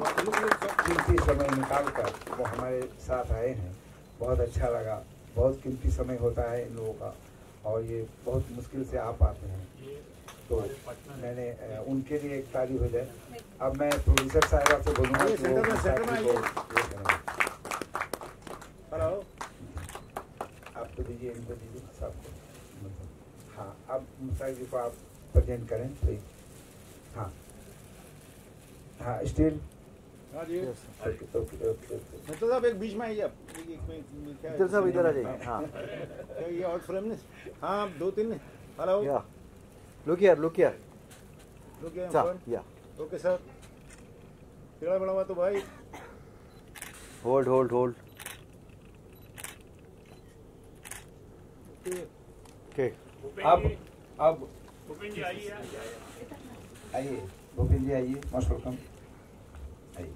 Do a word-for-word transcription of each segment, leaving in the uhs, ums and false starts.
कीमती समय निकाल कर वो हमारे साथ आए हैं, बहुत अच्छा लगा। बहुत कीमती समय होता है इन लोगों का और ये बहुत मुश्किल से आ पाते हैं, तो मैंने उनके लिए एक ताली हो जाए। अब मैं प्रोड्यूसर साहब से बोलूँगा कि वो हेलो आप तो दीजिए, इनको दीजिए सबको। हाँ, अब मुसाई जी को आप प्रेजेंट करें प्लीज। हाँ हाँ स्टील। हाँ जी ओके ओके ओके। मतलब साहब एक बीच में आइए आप, मित्तल साहब इधर आ जाइए। हाँ ये और फ्रेम ने, हाँ दो तीन। Hello yeah look here look here look here sir. Yeah okay sir, टेढ़ा बड़ा हुआ तो भाई होल्ड होल्ड होल्ड। ओके अब अब भूपेन जी आइए, आइए भूपेन जी आइए, मोस्ट वेलकम आइए।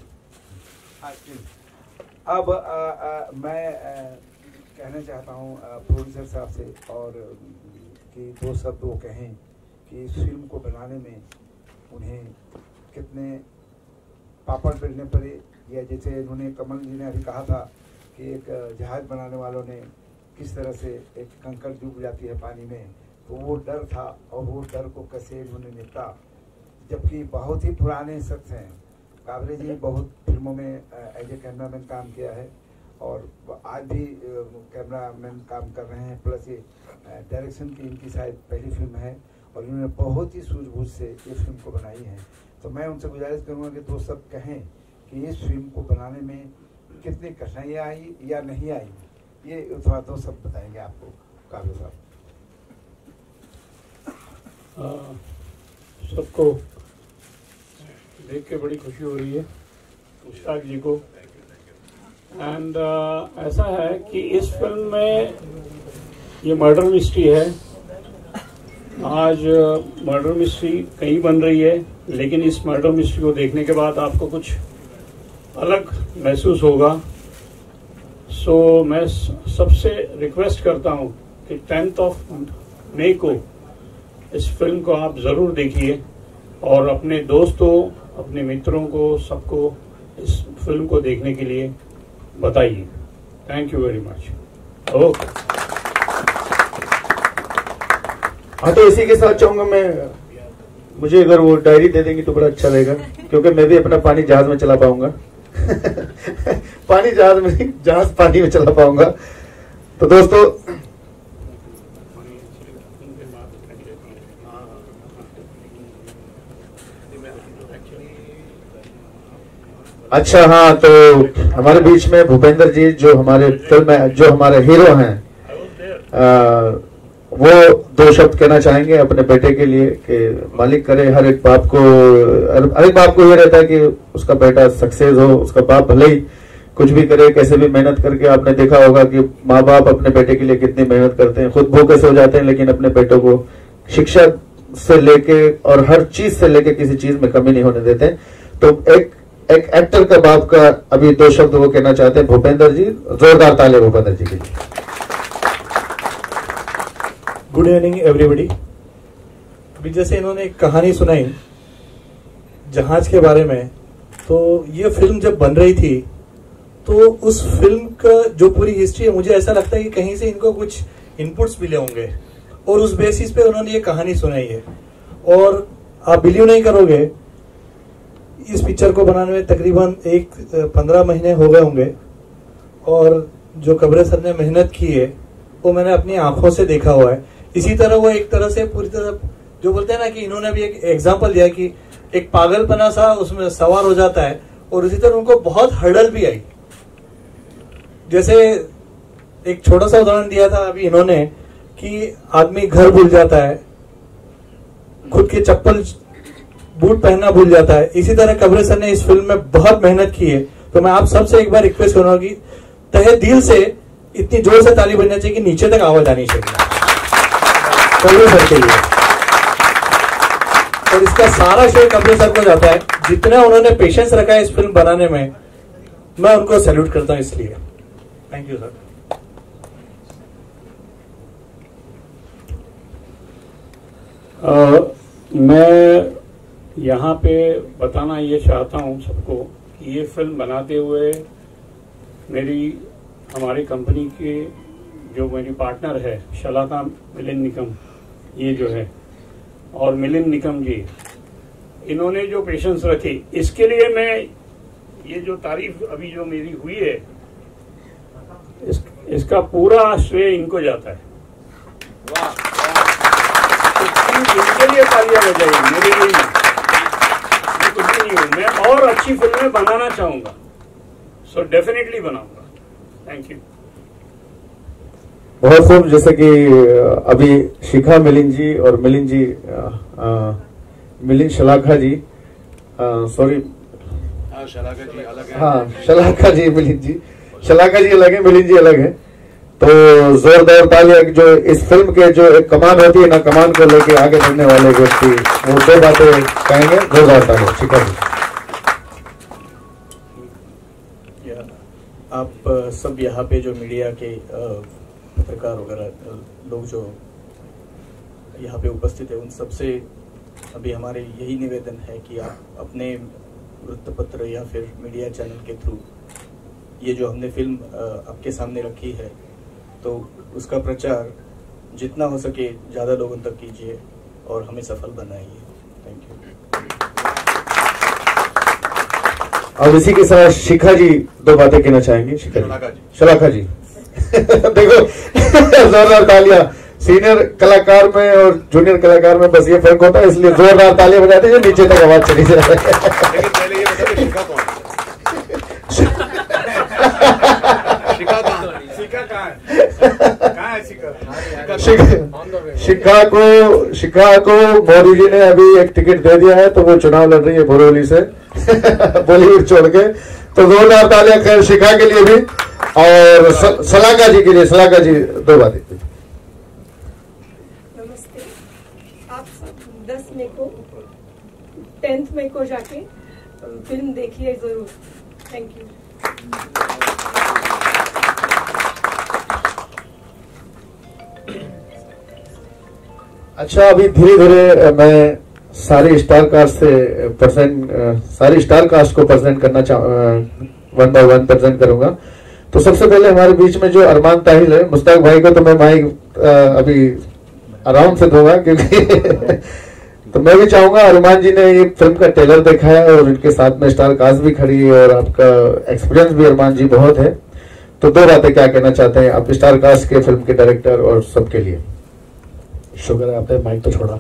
अब आ, आ, मैं आ, कहना चाहता हूँ प्रोड्यूसर साहब से और कि दो शब्द वो कहें कि इस फिल्म को बनाने में उन्हें कितने पापड़ बेलने पड़े, या जैसे उन्होंने कमल जी ने अभी कहा था कि एक जहाज बनाने वालों ने किस तरह से एक कंकड़ डूब जाती है पानी में, तो वो डर था और वो डर को कैसे उन्होंने निपटा। जबकि बहुत ही पुराने शख्स हैं, काबरे जी बहुत फिल्मों में एज ए कैमरामैन काम किया है और आज भी कैमरामैन काम कर रहे हैं, प्लस ये डायरेक्शन की इनकी शायद पहली फिल्म है और इन्होंने बहुत ही सूझबूझ से ये फिल्म को बनाई है। तो मैं उनसे गुजारिश करूँगा कि दो शब्द कहें कि इस फिल्म को बनाने में कितनी कठिनाइयाँ आई या नहीं आई, ये थोड़ा दो शब्द बताएंगे आपको काबरे साहब। सबको देख के बड़ी खुशी हो रही है, मुश्ताक जी को। एंड uh, ऐसा है कि इस फिल्म में ये मर्डर मिस्ट्री है। आज मर्डर uh, मिस्ट्री कहीं बन रही है, लेकिन इस मर्डर मिस्ट्री को देखने के बाद आपको कुछ अलग महसूस होगा। सो so, मैं सबसे रिक्वेस्ट करता हूँ कि टेंथ ऑफ मई को इस फिल्म को आप ज़रूर देखिए और अपने दोस्तों, अपने मित्रों को, सबको इस फिल्म को देखने के लिए बताइए। Thank you very much. Okay. हाँ, तो इसी के साथ चाहूंगा मैं, मुझे अगर वो डायरी दे देंगी तो बड़ा अच्छा रहेगा, क्योंकि मैं भी अपना पानी जहाज में चला पाऊंगा। पानी जहाज में, जहाज पानी में चला पाऊंगा। तो दोस्तों अच्छा, हाँ, तो हमारे बीच में भूपेंद्र जी जो हमारे फिल्म जो हमारे हीरो हैं, आ, वो दो शब्द कहना चाहेंगे अपने बेटे के लिए कि मालिक करे। हर एक बाप को हर एक बाप को ये रहता है कि उसका बेटा सक्सेस हो, उसका बाप भले ही कुछ भी करे, कैसे भी मेहनत करके। आपने देखा होगा कि माँ बाप अपने बेटे के लिए कितनी मेहनत करते हैं, खुद भूखे से हो जाते हैं, लेकिन अपने बेटों को शिक्षा से लेके और हर चीज से लेके किसी चीज में कमी नहीं होने देते। तो एक एक एक्टर का बाप का अभी दो शब्द वो कहना चाहते हैं भूपेंद्र जी। जोरदार ताली भूपेंद्र जी के लिए। Good evening everybody. अभी जैसे इन्होंने एक कहानी सुनाई जहाज के बारे में, तो ये फिल्म जब बन रही थी तो उस फिल्म का जो पूरी हिस्ट्री है, मुझे ऐसा लगता है कि कहीं से इनको कुछ इनपुट्स मिले होंगे और उस बेसिस पे उन्होंने ये कहानी सुनाई है। और आप बिलीव नहीं करोगे, इस पिक्चर को बनाने में तकरीबन एक पंद्रह महीने हो गए होंगे और जो कबरे सर ने मेहनत की है वो मैंने अपनी आंखों से देखा हुआ है। इसी तरह वो एक तरह से पूरी तरह जो बोलते हैं ना कि इन्होंने भी एक एग्जांपल दिया कि एक पागलपना सा उसमें सवार हो जाता है और इसी तरह उनको बहुत हर्डल भी आई। जैसे एक छोटा सा उदाहरण दिया था अभी इन्होंने कि आदमी घर भूल जाता है, खुद के चप्पल बूट पहनना भूल जाता है। इसी तरह कबरे सर ने इस फिल्म में बहुत मेहनत की है। तो मैं आप सबसे एक बार रिक्वेस्ट करूंगा कि तहे दिल से इतनी जोर से ताली बजनी चाहिए कि नीचे तक आवाज आनी चाहिए कबरे सर के लिए। और इसका सारा श्रेय कबरे सर को जाता है, जितना उन्होंने पेशेंस रखा है इस फिल्म बनाने में, मैं उनको सैल्यूट करता हूं। इसलिए थैंक यू सर। मैं यहाँ पे बताना ये चाहता हूँ सबको कि ये फिल्म बनाते हुए मेरी हमारी कंपनी के जो मेरी पार्टनर है शलाका मिलिंद निकम, ये जो है, और मिलिंद निकम जी, इन्होंने जो पेशेंस रखी, इसके लिए मैं ये जो तारीफ अभी जो मेरी हुई है, इस, इसका पूरा श्रेय इनको जाता है। तो इनके लिए तालियां बजाइए, मेरे लिए नहीं। मैं कुछ भी नहीं हूँ, मैं और अच्छी फिल्में बनाना चाहूंगा, सो डेफिनेटली बनाऊंगा। Thank you. बहुत खूब। जैसे कि अभी शिखा मिलिंद जी और मिलिंद जी, मिलिंद शलाका जी, सॉरी शलाका जी अलग है। हाँ, शलाका जी मिलिंद जी, शलाका जी अलग है, मिलिंद जी अलग है। तो जोरदार तालियां जो इस फिल्म के जो एक कमान होती है ना, कमान को लेके आगे बढ़ने वाले व्यक्ति, वो दो बातें कहेंगे। जोरदार तालियां। शिखा जी। आप सब यहाँ पे जो मीडिया के पत्रकार वगैरह लोग जो यहाँ पे उपस्थित है, उन सबसे अभी हमारे यही निवेदन है कि आप अपने वृत्तपत्र या फिर मीडिया चैनल के थ्रू ये जो हमने फिल्म आपके सामने रखी है, तो उसका प्रचार जितना हो सके ज़्यादा लोगों तक कीजिए और हमें सफल बनाइए। Thank you. अब इसी के साथ शिखा जी दो बातें कहना चाहेंगे। शिखा जी, शलाका जी। देखो, जोरदार तालियां। सीनियर कलाकार में और जूनियर कलाकार में बस ये फर्क होता है, इसलिए जोरदार तालियां बजाते हैं, नीचे तक आवाज चली जाती है। लेकिन पहले ये बताइए शिखा कौन है? शिखा कहाँ है? शिखा कहाँ है? कहाँ है शिखा? शिखा को शिखा को मोदी जी ने अभी एक टिकट दे दिया है, तो वो चुनाव लड़ रही है बोरीवली से बॉलीवुड छोड़ के। तो जोरदार तालियां खैर शिखा के लिए भी और शलाका जी के लिए। शलाका जी दो बातें। नमस्ते। आप सब दस मई को टेंथ मई को जाके फिल्म देखिए जरूर। Thank you. अच्छा, अभी धीरे धीरे मैं सारे स्टार कास्ट से प्रेजेंट सारे स्टार कास्ट को प्रेजेंट करना चाह वन बाय वन प्रेजेंट करूंगा। तो सबसे पहले हमारे बीच में जो अरमान ताहिल है, मुश्ताक भाई को तो मैं माइक अभी आराम से दूंगा, क्योंकि तो मैं भी चाहूंगा, अरमान जी ने ये फिल्म का ट्रेलर देखा है और इनके साथ में स्टार कास्ट भी खड़ी है और आपका एक्सपीरियंस भी अरमान जी बहुत है। तो दो बातें क्या कहना चाहते हैं आप स्टार कास्ट के, फिल्म के डायरेक्टर और सबके लिए। शुक्र है आपने माइक तो छोड़ा।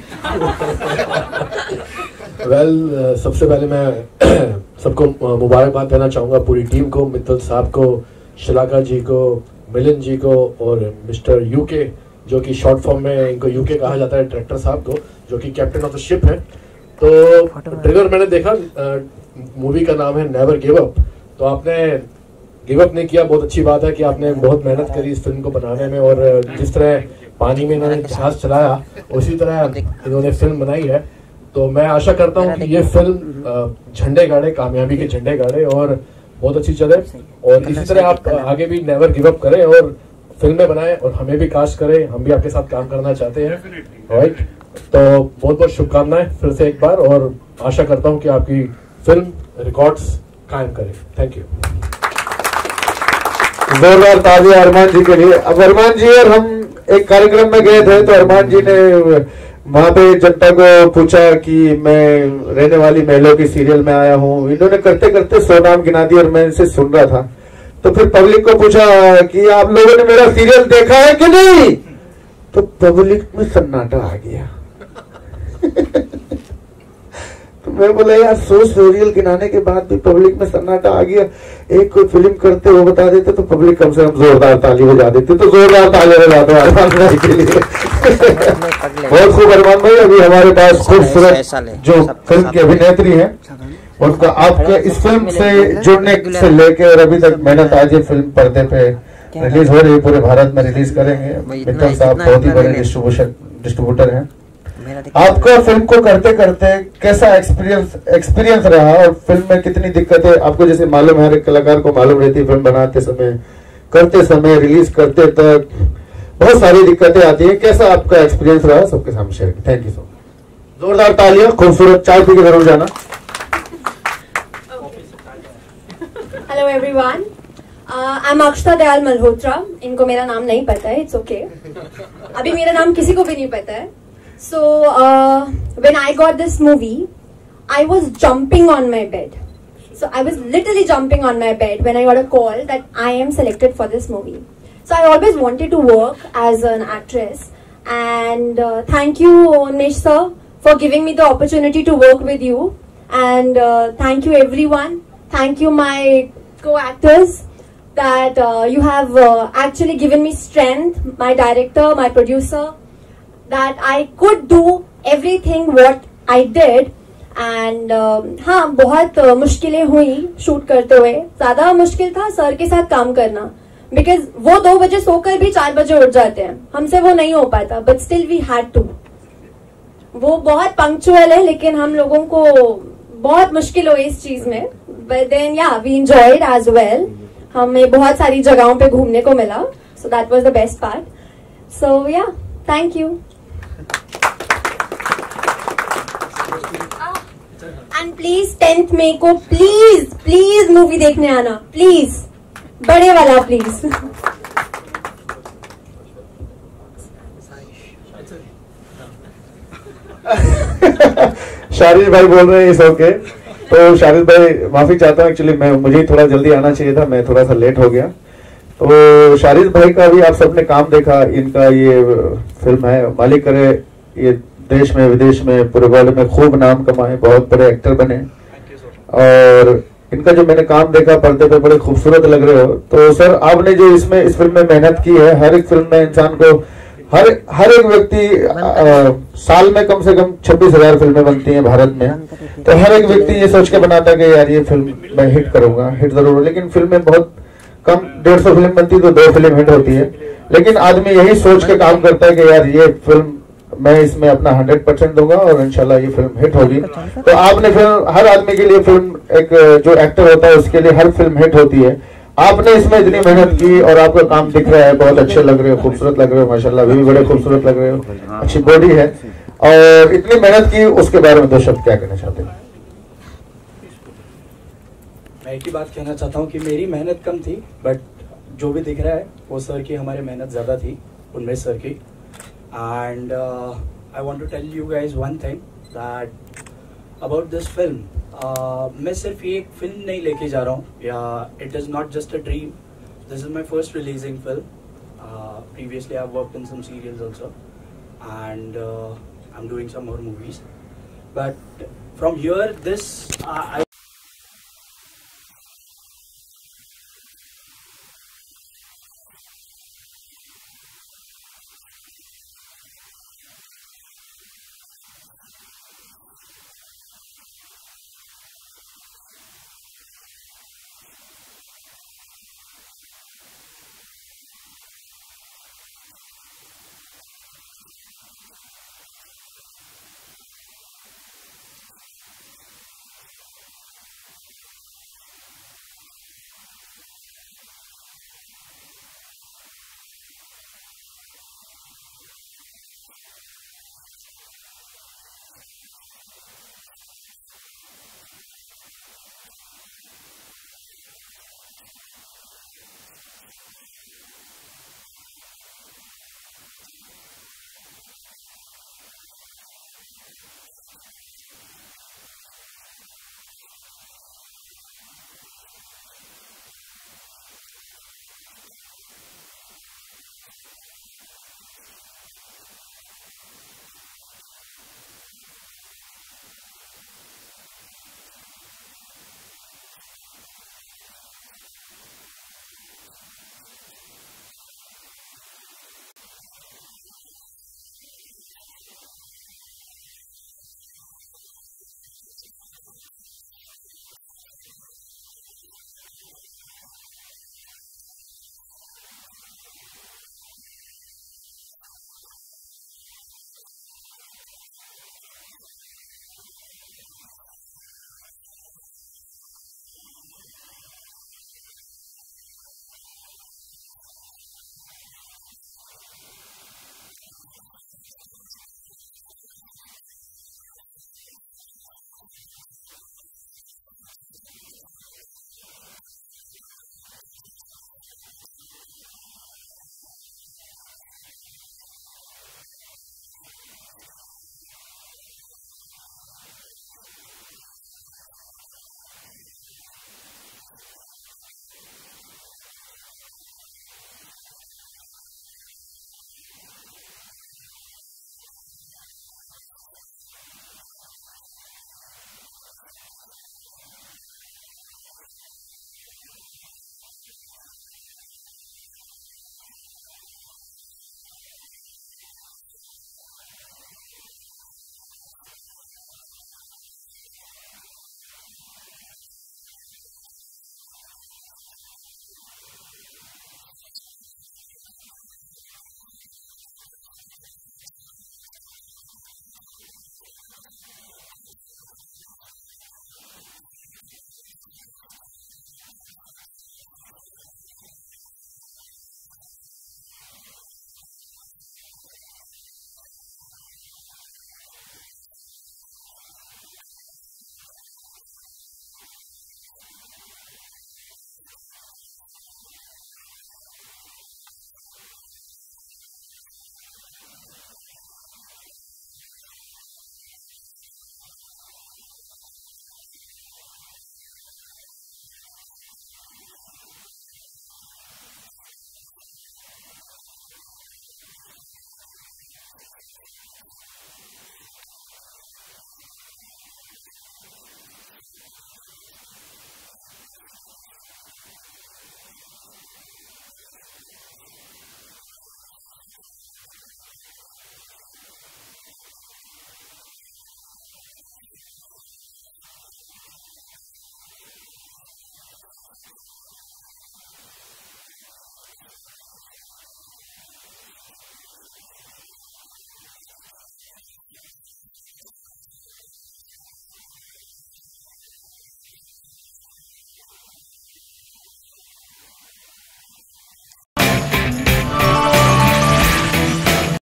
वेल well, सबसे पहले मैं सबको मुबारकबाद देना चाहूँगा, पूरी टीम को, मित्तल साहब को, शलाका जी को, मिलिंद जी को और मिस्टर यूके, जो कि शॉर्ट फॉर्म में इनको यूके कहा जाता है, डायरेक्टर साहब को, जो कि कैप्टन ऑफ द शिप है। तो ट्रेलर मैंने देखा, मूवी का नाम है नेवर गिव अप। तो आपने गिव अप नहीं किया, बहुत अच्छी बात है कि आपने बहुत मेहनत करी इस फिल्म को बनाने में, और जिस तरह पानी में इन्होंने जहाज चलाया उसी तरह इन्होंने फिल्म बनाई है। तो मैं आशा करता हूँ कि ये फिल्म झंडे गाड़े, कामयाबी के झंडे गाड़े और बहुत अच्छी चले, और इसी तरह आप आगे भी नेवर गिव अप करें और फिल्में बनाएं और हमें भी कास्ट करें, हम भी आपके साथ काम करना चाहते हैं। राइट, तो बहुत बहुत शुभकामनाएं फिर से एक बार, और आशा करता हूँ कि आपकी फिल्म रिकॉर्ड्स कायम करे। Thank you. जोरदार तालियां अरमान जी के लिए। अब अरमान जी और हम एक कार्यक्रम में गए थे, तो अरमान जी ने वहां पे जनता को पूछा कि मैं रहने वाली महलों की सीरियल में आया हूँ। इन्होंने करते करते सौ नाम गिना दिए और मैं इनसे सुन रहा था। तो फिर पब्लिक को पूछा कि आप लोगों ने मेरा सीरियल देखा है कि नहीं, तो पब्लिक में सन्नाटा आ गया। तो मैं बोला यार, सौ सीरियल गिनाने के बाद भी पब्लिक में सन्नाटा आ गया। एक कोई फिल्म करते वो बता देते तो पब्लिक कम से कम जोरदार ताली बजा देती। तो जोरदार ताली बजा दो अरमान भाई के लिए। बहुत खूब अरमान भाई। अभी हमारे पास खूबसूरत जो फिल्म की अभिनेत्री है, उनका आपके इस फिल्म से जुड़ने से लेकर और अभी तक मेहनत, आज ये फिल्म पर्दे पे रिलीज हो रही है, पूरे भारत में रिलीज करेंगे। मित्तल साहब बहुत ही बड़े डिस्ट्रीब्यूशन डिस्ट्रीब्यूटर हैं। आपको फिल्म को करते करते कैसा एक्सपीरियंस एक्सपीरियंस रहा, और फिल्म में कितनी दिक्कतें आपको, जैसे मालूम है हर एक कलाकार को मालूम रहती है, फिल्म बनाते समय, करते समय, रिलीज करते तक बहुत सारी दिक्कतें आती है। कैसा आपका एक्सपीरियंस रहा, सबके सामने share. Thank you so much. जोरदार तालियां, खूबसूरत चाय पी के जरूर जाना। Hello everyone, I am Akshata Dayal Malhotra. इनको मेरा नाम नहीं पता है, इट्स ओके okay. अभी मेरा नाम किसी को भी नहीं पता है। So when I got this movie I was jumping on my bed. So I was literally jumping on my bed when I got a call that I am selected for this movie. So I always wanted to work as an actress, and uh, thank you Unmesh sir for giving me the opportunity to work with you, and uh, thank you everyone. Thank you my co-actors that uh, you have uh, actually given me strength, my director, my producer, that I could do everything what I did. And uh, हाँ, बहुत uh, मुश्किलें हुई shoot करते हुए। ज्यादा मुश्किल था sir के साथ काम करना, बिकॉज वो दो बजे सोकर भी चार बजे उठ जाते हैं, हमसे वो नहीं हो पाता, but still we had to. वो बहुत पंक्चुअल है, लेकिन हम लोगों को बहुत मुश्किल हुई इस चीज में, but then yeah we enjoyed as well. हमें बहुत सारी जगहों पे घूमने को मिला, so that was the best part. So yeah, thank you. And please tenth मई को प्लीज प्लीज मूवी देखने आना, प्लीज, बड़े वाला प्लीज। शारिद भाई बोल रहे हैं इस ओके। तो शारिद भाई माफी चाहता हूँ, एक्चुअली मैं मुझे थोड़ा जल्दी आना चाहिए था, मैं थोड़ा सा लेट हो गया। तो शारिद भाई का भी आप सबने काम देखा, इनका ये फिल्म है मालिक करे, ये देश में विदेश में पूरे वर्ल्ड में खूब नाम कमाए, बहुत बड़े एक्टर बने, और इनका जो मैंने काम देखा पर्दे पे बड़े खूबसूरत लग रहे हो। तो सर आपने जो इसमें इस फिल्म में मेहनत की है, हर एक फिल्म में इंसान को हर हर एक व्यक्ति आ, साल में कम से कम छब्बीस हजार फिल्में बनती हैं भारत में, तो हर एक व्यक्ति ये सोच के बनाता है कि यार ये फिल्म मैं हिट करूंगा, हिट जरूर, लेकिन फिल्में बहुत कम, डेढ़ सौ फिल्म बनती है तो दो फिल्म हिट होती है। लेकिन आदमी यही सोच के काम करता है कि यार ये फिल्म मैं इसमें अपना हंड्रेड परसेंट दूंगा और इंशाल्लाह ये फिल्म हिट होगी। तो आपने फिल्म, हर आदमी के लिए फिल्म, एक जो एक्टर होता है उसके लिए हर फिल्म हिट होती है। आपने इसमें इतनी मेहनत की और आपका काम दिख रहा है, बहुत अच्छे लग रहे हो, खूबसूरत लग रहे हो, माशाल्लाह अभी भी बड़े खूबसूरत लग रहे हो, अच्छी बॉडी है, और इतनी मेहनत की, उसके बारे में दो शब्द क्या कहना चाहते हैं? मैं एक ही बात कहना चाहता हूँ कि मेरी मेहनत कम थी, बट जो भी दिख रहा है वो सर की हमारी मेहनत ज्यादा थी, उनमें सर की। And uh, I want to tell you guys one thing that about this film. Uh, मैं सिर्फ ये एक फिल्म नहीं लेके जा रहा हूँ, या it is not just a dream. This is my first releasing film. Uh, previously I've worked in some serials also, and uh, I'm doing some more movies. But from here, this uh, I